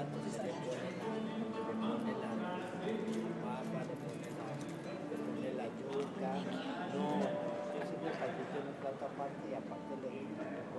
plato se le pone la papa, le pone la yuca. No, yo siempre saltito en un plato aparte y aparte le